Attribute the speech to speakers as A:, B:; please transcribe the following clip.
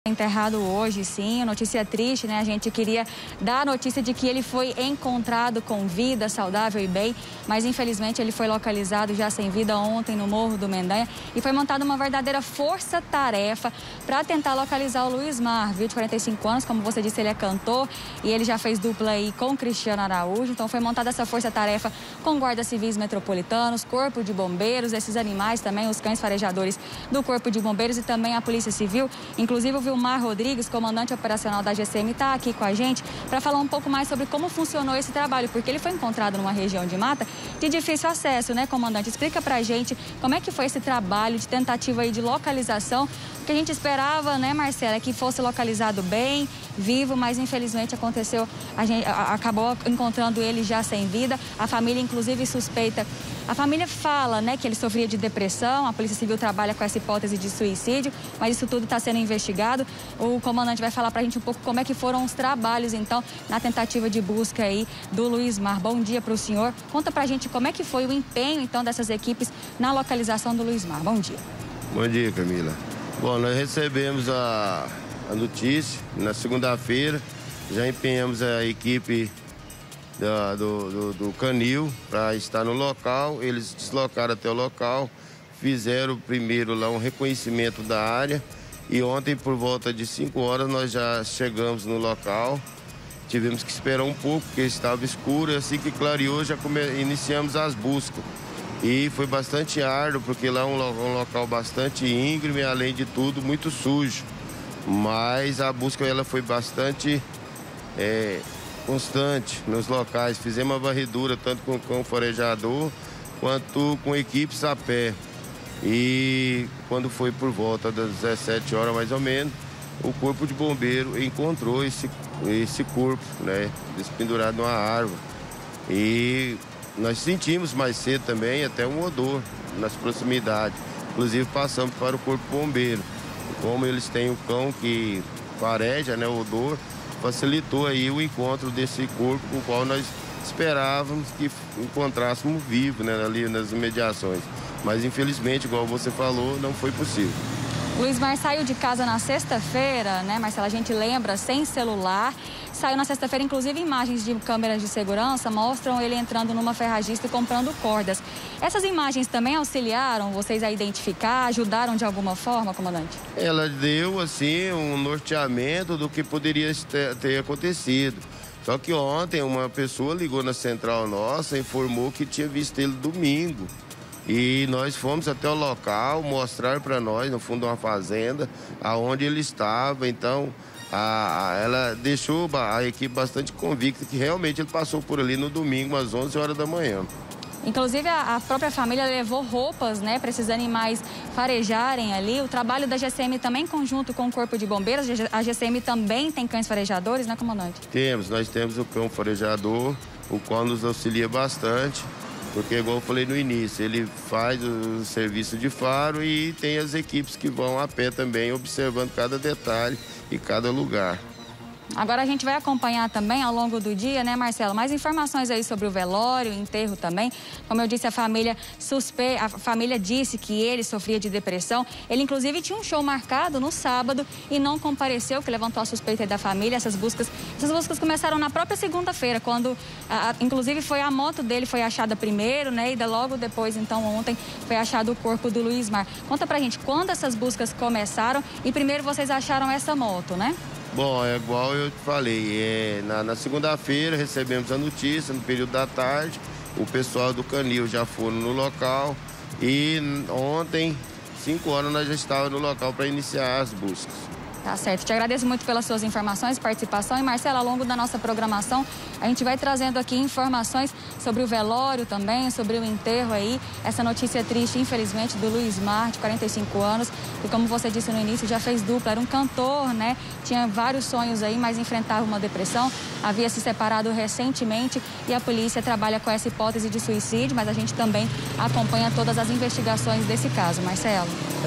A: Enterrado hoje, sim, notícia triste, né? A gente queria dar a notícia de que ele foi encontrado com vida, saudável e bem, mas infelizmente ele foi localizado já sem vida ontem no Morro do Mendanha e foi montada uma verdadeira força-tarefa para tentar localizar o Luizmar, viu? De 45 anos, como você disse, ele é cantor e ele já fez dupla aí com Cristiano Araújo, então foi montada essa força-tarefa com guardas civis metropolitanos, corpo de bombeiros, esses animais também, os cães farejadores do corpo de bombeiros e também a Polícia Civil, inclusive o Vilmar Rodrigues, comandante operacional da GCM, está aqui com a gente para falar um pouco mais sobre como funcionou esse trabalho, porque ele foi encontrado numa região de mata de difícil acesso, né, comandante? Explica pra gente como é que foi esse trabalho de tentativa aí de localização, o que a gente esperava, né, Marcela, é que fosse localizado bem, vivo, mas infelizmente aconteceu, a gente acabou encontrando ele já sem vida, a família inclusive suspeita. A família fala, né, que ele sofria de depressão, a Polícia Civil trabalha com essa hipótese de suicídio, mas isso tudo está sendo investigado. O comandante vai falar para a gente um pouco como é que foram os trabalhos, então, na tentativa de busca aí do Luizmar. Bom dia para o senhor. Conta para a gente como é que foi o empenho, então, dessas equipes na localização do Luizmar. Bom dia.
B: Bom dia, Camila. Bom, nós recebemos a notícia na segunda-feira, já empenhamos a equipe do Canil para estar no local. Eles deslocaram até o local, fizeram primeiro lá um reconhecimento da área e ontem por volta de 5 horas nós já chegamos no local. Tivemos que esperar um pouco porque estava escuro, e assim que clareou já iniciamos as buscas. E foi bastante árduo porque lá é um local bastante íngreme, além de tudo muito sujo. Mas a busca ela foi bastante constante nos locais. Fizemos uma varredura tanto com o cão farejador quanto com equipes a pé. E quando foi por volta das 17 horas mais ou menos, o corpo de bombeiro encontrou esse corpo, né, pendurado numa árvore. E nós sentimos mais cedo também até um odor nas proximidades. Inclusive passamos para o corpo bombeiro. Como eles têm o cão que fareja, né, o odor, facilitou aí o encontro desse corpo, o qual nós esperávamos que encontrássemos vivo, né, ali nas imediações. Mas infelizmente, igual você falou, não foi possível.
A: Luizmar saiu de casa na sexta-feira, né, Marcela? A gente lembra, sem celular. Saiu na sexta-feira, inclusive imagens de câmeras de segurança mostram ele entrando numa ferragista e comprando cordas. Essas imagens também auxiliaram vocês a identificar, ajudaram de alguma forma, comandante?
B: Ela deu, assim, um norteamento do que poderia ter acontecido. Só que ontem uma pessoa ligou na central nossa e informou que tinha visto ele domingo. E nós fomos até o local, mostrar para nós, no fundo de uma fazenda, aonde ele estava. Então, ela deixou a equipe bastante convicta que realmente ele passou por ali no domingo, às 11 horas da manhã.
A: Inclusive, a própria família levou roupas, né, para esses animais farejarem ali. O trabalho da GCM também em conjunto com o Corpo de Bombeiros. A GCM também tem cães farejadores, né, comandante?
B: Nós temos o cão farejador, o qual nos auxilia bastante. Porque, igual eu falei no início, ele faz o serviço de faro e tem as equipes que vão a pé também, observando cada detalhe e cada lugar.
A: Agora a gente vai acompanhar também ao longo do dia, né, Marcelo? Mais informações aí sobre o velório, o enterro também. Como eu disse, a família disse que ele sofria de depressão. Ele, inclusive, tinha um show marcado no sábado e não compareceu, que levantou a suspeita da família. Essas buscas começaram na própria segunda-feira, quando, inclusive, a moto dele foi achada primeiro, né? E logo depois, então, ontem, foi achado o corpo do Luizmar. Conta pra gente quando essas buscas começaram e primeiro vocês acharam essa moto, né?
B: Bom, é igual eu te falei, na segunda-feira recebemos a notícia, no período da tarde, o pessoal do Canil já foram no local e ontem, 5 horas, nós já estávamos no local para iniciar as buscas.
A: Tá certo. Te agradeço muito pelas suas informações, participação. E, Marcela, ao longo da nossa programação, a gente vai trazendo aqui informações sobre o velório também, sobre o enterro aí. Essa notícia triste, infelizmente, do Luizmar, de 45 anos, que, como você disse no início, já fez dupla. Era um cantor, né? Tinha vários sonhos aí, mas enfrentava uma depressão. Havia se separado recentemente e a polícia trabalha com essa hipótese de suicídio, mas a gente também acompanha todas as investigações desse caso. Marcelo.